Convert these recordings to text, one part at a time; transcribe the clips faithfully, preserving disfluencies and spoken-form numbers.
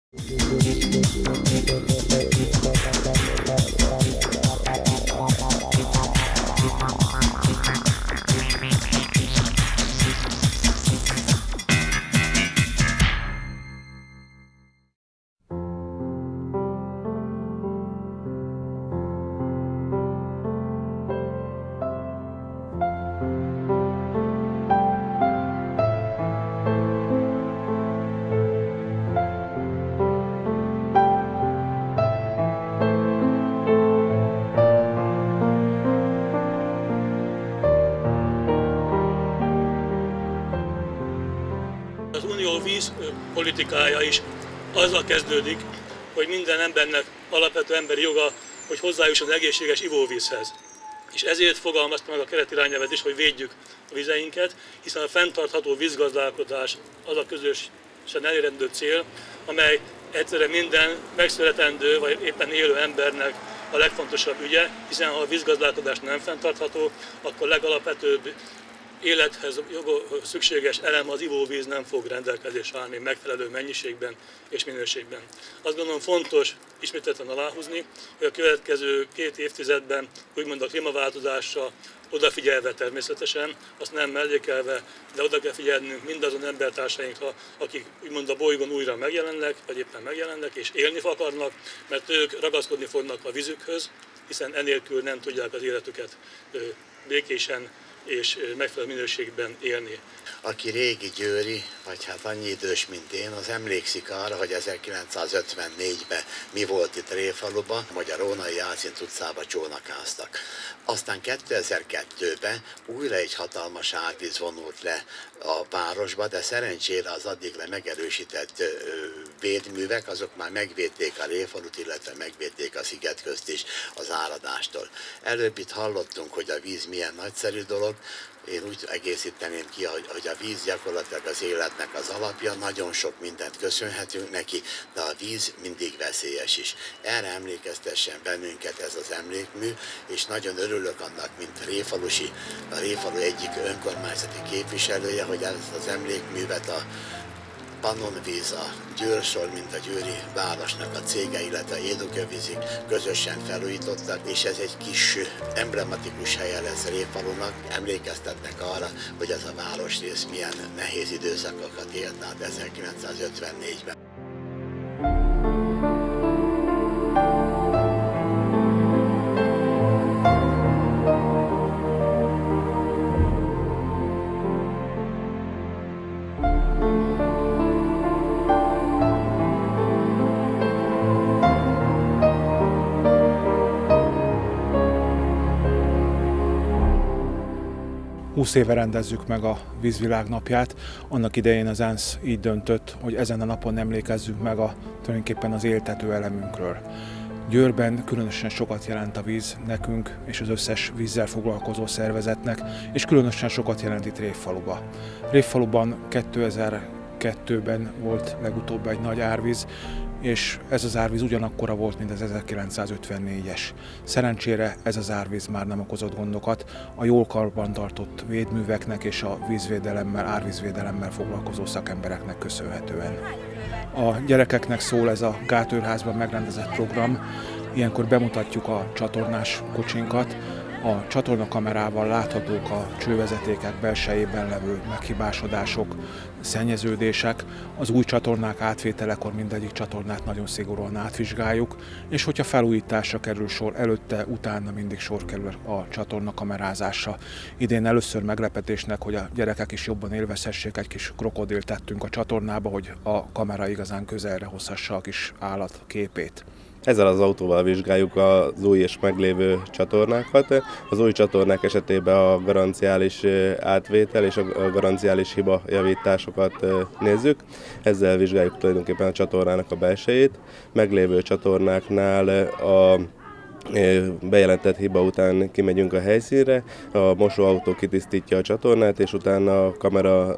Az unió víz politikája is azzal kezdődik, hogy minden embernek alapvető emberi joga, hogy hozzájusson egészséges ivóvízhez. És ezért fogalmazta meg a keretirányelvet is, hogy védjük a vizeinket, hiszen a fenntartható vízgazdálkodás az a közösen elérendő cél, amely egyszerre minden megszületendő vagy éppen élő embernek a legfontosabb ügye, hiszen ha a vízgazdálkodás nem fenntartható, akkor legalapvetőbb élethez szükséges elem, az ivóvíz nem fog rendelkezésre állni megfelelő mennyiségben és minőségben. Azt gondolom fontos ismételten aláhúzni, hogy a következő két évtizedben úgymond a klímaváltozásra odafigyelve természetesen, azt nem mellékelve, de oda kell figyelnünk mindazon embertársainkra, akik úgymond a bolygón újra megjelennek, vagy éppen megjelennek és élni akarnak, mert ők ragaszkodni fognak a vízükhöz, hiszen enélkül nem tudják az életüket békésen és megfelelő minőségben élni. Aki régi győri, vagy hát annyi idős, mint én, az emlékszik arra, hogy ezerkilencszázötvennégyben mi volt itt Révfaluban, hogy a Rónai Jászint utcába csónakáztak. Aztán kétezer-kettőben újra egy hatalmas árvíz vonult le a városba, de szerencsére az addigra megerősített védművek, azok már megvédték a Révfalut, illetve megvédték a Szigetközt is az áradástól. Előbb itt hallottunk, hogy a víz milyen nagyszerű dolog. Én úgy egészíteném ki, hogy, hogy a víz gyakorlatilag az életnek az alapja, nagyon sok mindent köszönhetünk neki, de a víz mindig veszélyes is. Erre emlékeztessen bennünket ez az emlékmű, és nagyon örülök annak, mint Révfalusi, a Révfalu egyik önkormányzati képviselője, hogy ezt az emlékművet a Pannonvíz, a Győrsol, mint a győri városnak a cége, illetve Édukővízik közösen felújítottak, és ez egy kis emblematikus helye lesz Révfalunak. Emlékeztetnek arra, hogy ez a városrész milyen nehéz időszakokat élt át ezerkilencszázötvennégyben. húsz éve rendezzük meg a vízvilágnapját. Annak idején az ENSZ így döntött, hogy ezen a napon emlékezzünk meg a, tulajdonképpen az éltető elemünkről. Győrben különösen sokat jelent a víz nekünk és az összes vízzel foglalkozó szervezetnek, és különösen sokat jelent itt Révfaluba. Révfaluban kétezer-kettőben volt legutóbb egy nagy árvíz, és ez az árvíz ugyanakkora volt, mint az ezerkilencszázötvennégyes. Szerencsére ez az árvíz már nem okozott gondokat a jól karbantartott védműveknek és a vízvédelemmel, árvízvédelemmel foglalkozó szakembereknek köszönhetően. A gyerekeknek szól ez a Gátőrházban megrendezett program. Ilyenkor bemutatjuk a csatornás kocsinkat. A csatornakamerával láthatók a csővezetékek belsejében levő meghibásodások, szennyeződések. Az új csatornák átvételekor mindegyik csatornát nagyon szigorúan átvizsgáljuk, és hogyha felújításra kerül sor, előtte, utána mindig sor kerül a csatornakamerázásra. Idén először meglepetésnek, hogy a gyerekek is jobban élvezhessék, egy kis krokodilt tettünk a csatornába, hogy a kamera igazán közelre hozhassa a kis állat képét. Ezzel az autóval vizsgáljuk az új és meglévő csatornákat. Az új csatornák esetében a garanciális átvétel és a garanciális hiba javításokat nézzük. Ezzel vizsgáljuk tulajdonképpen a csatornának a belsejét. Meglévő csatornáknál a bejelentett hiba után kimegyünk a helyszínre, a mosóautó kitisztítja a csatornát, és utána a kamera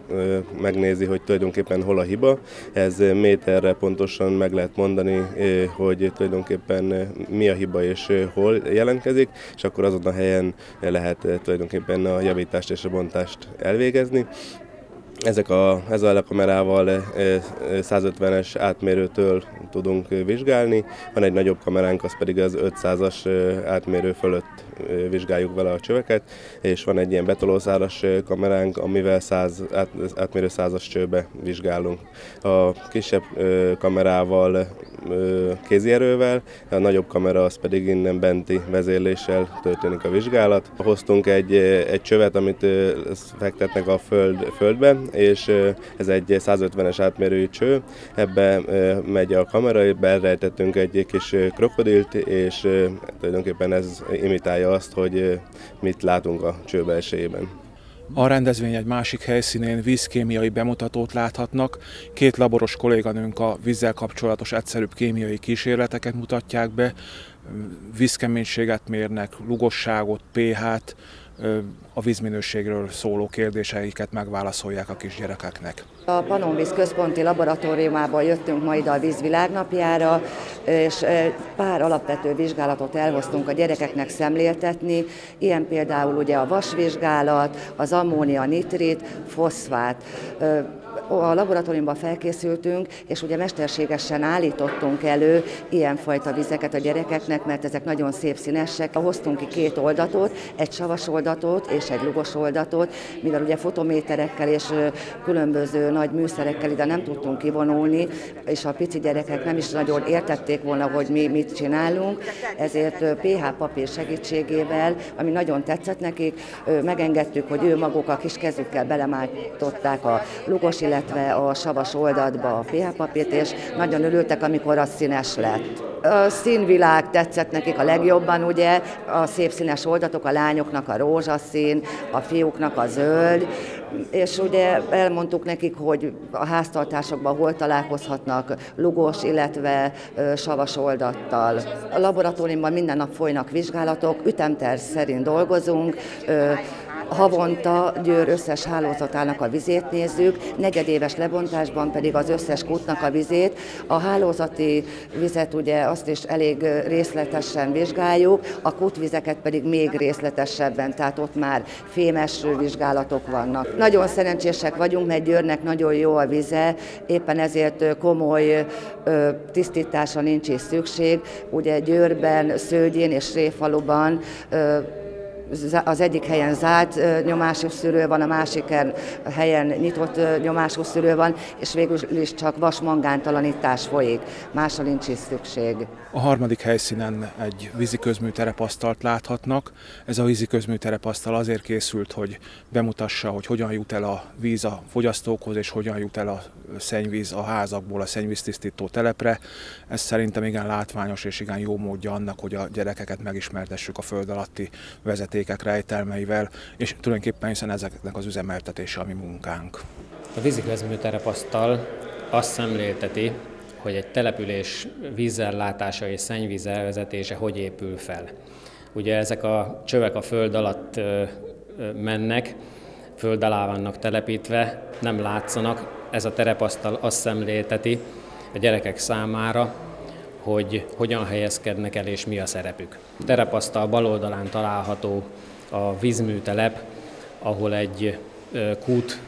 megnézi, hogy tulajdonképpen hol a hiba. Ez méterre pontosan meg lehet mondani, hogy tulajdonképpen mi a hiba és hol jelentkezik, és akkor azon a helyen lehet tulajdonképpen a javítást és a bontást elvégezni. Ezek a, ezzel a kamerával százötvenes átmérőtől tudunk vizsgálni, van egy nagyobb kameránk, az pedig az ötszázas átmérő fölött vizsgáljuk vele a csöveket, és van egy ilyen betolószálas kameránk, amivel száz, át, átmérő százas csőbe vizsgálunk. A kisebb kamerával kézi erővel, a nagyobb kamera az pedig innen benti vezérléssel történik a vizsgálat. Hoztunk egy, egy csövet, amit fektetnek a föld, földbe, és ez egy százötvenes átmérőjű cső, ebbe megy a kamera, berejtettünk egy kis krokodilt, és tulajdonképpen ez imitálja azt, hogy mit látunk a cső belsejében. A rendezvény egy másik helyszínén vízkémiai bemutatót láthatnak. Két laboros kolléganőnk a vízzel kapcsolatos egyszerűbb kémiai kísérleteket mutatják be. Vízkeménységet mérnek, lugosságot, pH-t, a vízminőségről szóló kérdéseiket megválaszolják a kisgyerekeknek. A Pannonvíz központi laboratóriumából jöttünk ma ide a vízvilágnapjára, és pár alapvető vizsgálatot elhoztunk a gyerekeknek szemléltetni, ilyen például ugye a vasvizsgálat, az ammónia nitrit, foszfát. A laboratóriumban felkészültünk, és ugye mesterségesen állítottunk elő ilyenfajta vizeket a gyerekeknek, mert ezek nagyon szép színesek. Hoztunk ki két oldatot, egy savas oldatot és egy lugos oldatot, mivel ugye fotométerekkel és különböző nagy műszerekkel ide nem tudtunk kivonulni, és a pici gyerekek nem is nagyon értették volna, hogy mi mit csinálunk, ezért pé há papír segítségével, ami nagyon tetszett nekik, megengedtük, hogy ő maguk a kis kezükkel belemártották a lugos, illetve a savas oldatba a pé há papírt, és nagyon örültek, amikor az színes lett. A színvilág tetszett nekik a legjobban, ugye, a szép színes oldatok, a lányoknak a rózsaszín, a fiúknak a zöld, és ugye elmondtuk nekik, hogy a háztartásokban hol találkozhatnak lugos, illetve savas oldattal. A laboratóriumban minden nap folynak vizsgálatok, ütemterv szerint dolgozunk, havonta Győr összes hálózatának a vizét nézzük, negyedéves lebontásban pedig az összes kútnak a vizét. A hálózati vizet ugye azt is elég részletesen vizsgáljuk, a kútvizeket pedig még részletesebben, tehát ott már fémes vizsgálatok vannak. Nagyon szerencsések vagyunk, mert Győrnek nagyon jó a vize, éppen ezért komoly tisztításra nincs is szükség. Ugye Győrben, Szőgyén és Révfaluban az egyik helyen zárt nyomású szűrő van, a másik helyen nyitott nyomású szűrő van, és végül is csak vas-mangántalanítás folyik. Másra nincs is szükség. A harmadik helyszínen egy vízi közműterepasztalt láthatnak. Ez a vízi közműterepasztal azért készült, hogy bemutassa, hogy hogyan jut el a víz a fogyasztókhoz, és hogyan jut el a szennyvíz a házakból a szennyvíztisztító telepre. Ez szerintem igen látványos és igen jó módja annak, hogy a gyerekeket megismertessük a föld alatti vezetékek rejtelmeivel, és tulajdonképpen hiszen ezeknek az üzemeltetése a mi munkánk. A vízi közműterepasztal azt szemlélteti, hogy egy település vízellátása és szennyvíz elvezetése hogy épül fel. Ugye ezek a csövek a föld alatt mennek, föld alá vannak telepítve, nem látszanak. Ez a terepasztal azt szemlélteti a gyerekek számára, hogy hogyan helyezkednek el és mi a szerepük. A terepasztal bal oldalán található a vízműtelep, ahol egy kút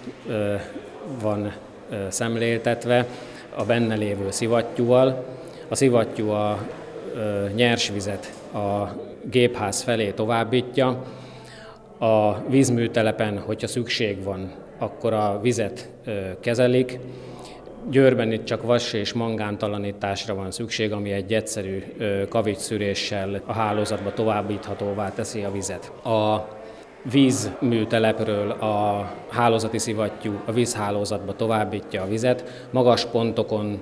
van szemléltetve a benne lévő szivattyúval. A szivattyú a nyers vizet a gépház felé továbbítja. A vízműtelepen, hogyha szükség van, akkor a vizet kezelik. Győrben itt csak vas- és mangántalanításra van szükség, ami egy egyszerű kavicsszűréssel a hálózatba továbbíthatóvá teszi a vizet. A vízműtelepről a hálózati szivattyú a vízhálózatba továbbítja a vizet. Magas pontokon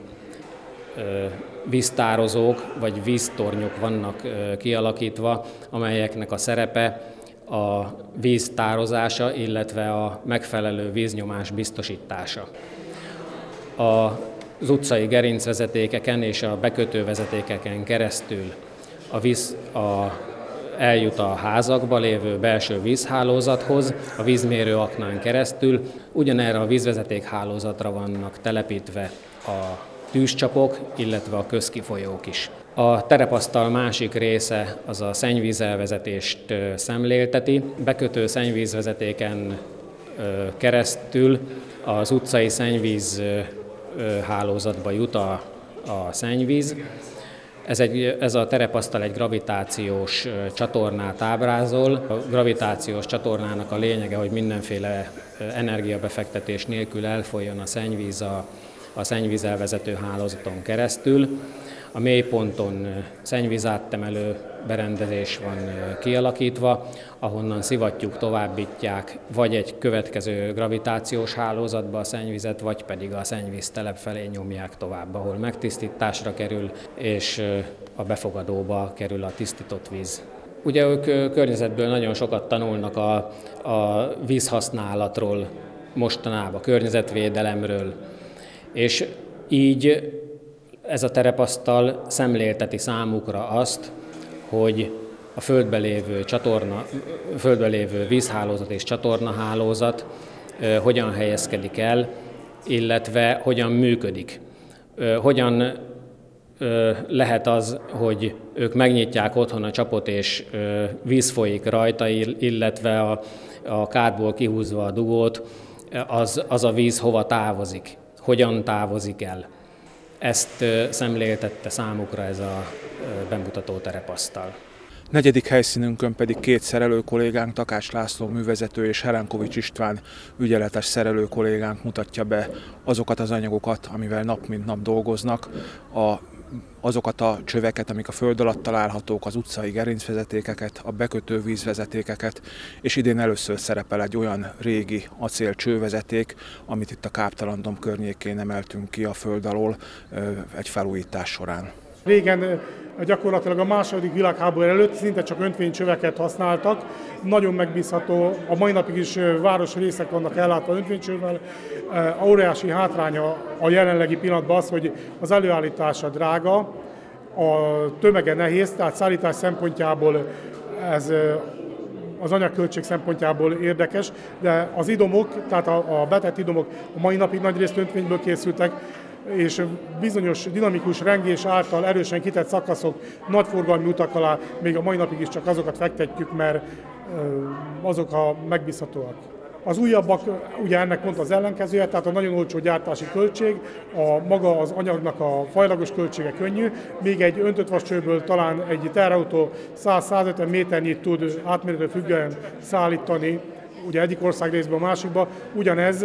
víztározók vagy víztornyok vannak kialakítva, amelyeknek a szerepe a víz tározása, illetve a megfelelő víznyomás biztosítása. Az utcai gerincvezetékeken és a bekötővezetékeken keresztül a víz a, eljut a házakba lévő belső vízhálózathoz, a vízmérőaknán keresztül. Ugyanerre a vízvezetékhálózatra vannak telepítve a tűzcsapok, illetve a közkifolyók is. A terepasztal másik része az a szennyvízelvezetést szemlélteti. Bekötő szennyvízvezetéken keresztül az utcai szennyvíz hálózatba jut a, a szennyvíz. Ez, egy, ez a terepasztal egy gravitációs csatornát ábrázol. A gravitációs csatornának a lényege, hogy mindenféle energiabefektetés nélkül elfolyjon a szennyvíz a, a szennyvízelvezető hálózaton keresztül. A mélyponton szennyvízáttemelő berendezés van kialakítva, ahonnan szivattyúk továbbítják vagy egy következő gravitációs hálózatba a szennyvizet, vagy pedig a szennyvíztelep felé nyomják tovább, ahol megtisztításra kerül, és a befogadóba kerül a tisztított víz. Ugye ők környezetből nagyon sokat tanulnak a, a vízhasználatról mostanában, környezetvédelemről, és így ez a terepasztal szemlélteti számukra azt, hogy a földben lévő, csatorna, földben lévő vízhálózat és csatornahálózat hogyan helyezkedik el, illetve hogyan működik. Hogyan lehet az, hogy ők megnyitják otthon a csapot és víz folyik rajta, illetve a, a kádból kihúzva a dugót, az, az a víz hova távozik, hogyan távozik el. Ezt szemléltette számukra ez a bemutató terepasztal. Negyedik helyszínünkön pedig két szerelő kollégánk, Takács László művezető és Helenkovics István ügyeletes szerelő kollégánk mutatja be azokat az anyagokat, amivel nap mint nap dolgoznak, a, azokat a csöveket, amik a föld alatt találhatók, az utcai gerincvezetékeket, a bekötő vízvezetékeket, és idén először szerepel egy olyan régi acél-csővezeték, amit itt a Káptalan-domb környékén emeltünk ki a föld alól egy felújítás során. Régen gyakorlatilag a második világháború előtt szinte csak öntvénycsöveket használtak. Nagyon megbízható, a mai napig is városrészek vannak ellátva öntvénycsővel. Óriási hátránya a jelenlegi pillanatban az, hogy az előállítása drága, a tömege nehéz, tehát szállítás szempontjából ez az anyagköltség szempontjából érdekes, de az idomok, tehát a betett idomok a mai napig nagyrészt öntvényből készültek, és bizonyos dinamikus rengés által erősen kitett szakaszok, nagyforgalmi utak alá még a mai napig is csak azokat fektetjük, mert azok a megbízhatóak. Az újabbak ugye ennek pont az ellenkezője, tehát a nagyon olcsó gyártási költség, a maga az anyagnak a fajlagos költsége könnyű, még egy öntött vascsőből talán egy teherautó száz-százötven méternyit tud átméretől függően szállítani, ugye egyik országrészből a másikba, ugyanez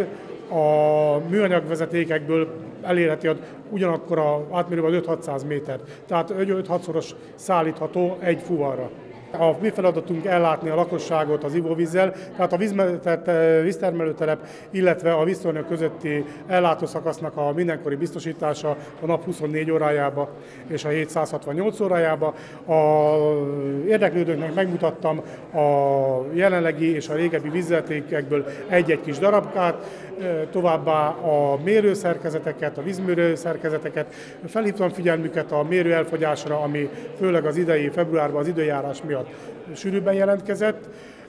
a műanyagvezetékekből elérheti ugyanakkor a átmérőben az öt-hatszáz méter. Tehát öt-hatszoros szállítható egy fuvarra. A mi feladatunk ellátni a lakosságot az ivóvízzel, tehát a víztermelőtelep, illetve a víztornyok közötti ellátószakasznak a mindenkori biztosítása a nap huszonnégy órájába és a hét százhatvannyolc órájába. A érdeklődőknek megmutattam a jelenlegi és a régebbi vízvezetékekből egy-egy kis darabkát, továbbá a mérőszerkezeteket, a vízmérőszerkezeteket. Felhívtam figyelmüket a mérőelfogyásra, ami főleg az idei februárban az időjárás miatt sűrűbben jelentkezett.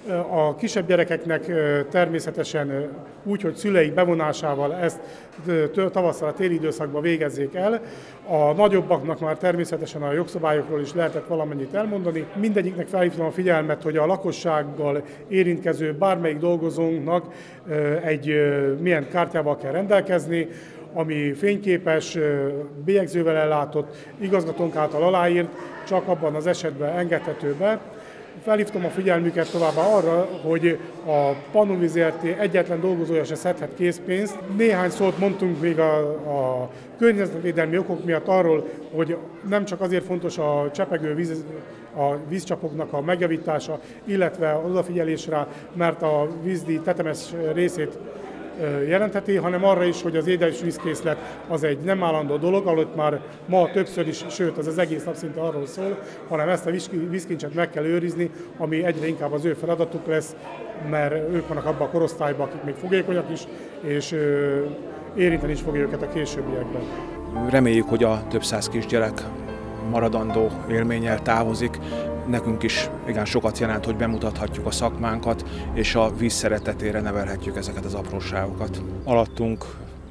A kisebb gyerekeknek természetesen úgy, hogy szüleik bevonásával ezt tavasszal a téli időszakban végezzék el. A nagyobbaknak már természetesen a jogszabályokról is lehetett valamennyit elmondani. Mindegyiknek felhívtam a figyelmet, hogy a lakossággal érintkező bármelyik dolgozónknak egy milyen kártyával kell rendelkezni, ami fényképes, bélyegzővel ellátott, igazgatónk által aláírt, csak abban az esetben engedhető be. Felhívtam a figyelmüket továbbá arra, hogy a Pannonvíz Zrt. Egyetlen dolgozója se szedhet készpénzt. Néhány szót mondtunk még a, a környezetvédelmi okok miatt arról, hogy nem csak azért fontos a csepegő víz, a vízcsapoknak a megjavítása, illetve odafigyelésre, mert a vízdíj tetemes részét jelentheti, hanem arra is, hogy az édesvízkészlet az egy nem állandó dolog, alatt már ma többször is, sőt az, az egész nap szinte arról szól, hanem ezt a vízkincset meg kell őrizni, ami egyre inkább az ő feladatuk lesz, mert ők vannak abban a korosztályban, akik még fogékonyak is, és érinteni is fogja őket a későbbiekben. Reméljük, hogy a több száz kisgyerek maradandó élménnyel távozik. Nekünk is igen sokat jelent, hogy bemutathatjuk a szakmánkat, és a víz szeretetére nevelhetjük ezeket az apróságokat. Alattunk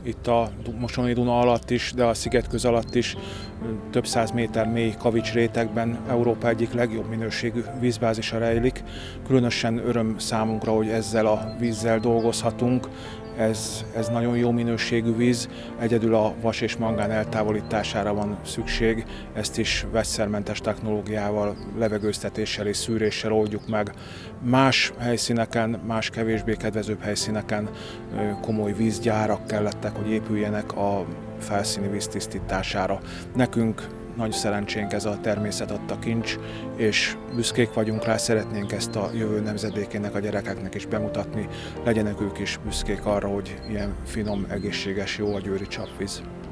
itt a Mosoni Duna alatt is, de a Szigetköz alatt is több száz méter mély kavicsrétegben Európa egyik legjobb minőségű vízbázisa rejlik. Különösen öröm számunkra, hogy ezzel a vízzel dolgozhatunk. Ez, ez nagyon jó minőségű víz, egyedül a vas és mangán eltávolítására van szükség, ezt is vegyszermentes technológiával, levegőztetéssel és szűréssel oldjuk meg. Más helyszíneken, más kevésbé kedvezőbb helyszíneken komoly vízgyárak kellettek, hogy épüljenek a felszíni víz tisztítására. Nekünk nagy szerencsénk ez a természet adta kincs, és büszkék vagyunk rá, szeretnénk ezt a jövő nemzedékének, a gyerekeknek is bemutatni, legyenek ők is büszkék arra, hogy ilyen finom, egészséges, jó a győri csapvíz.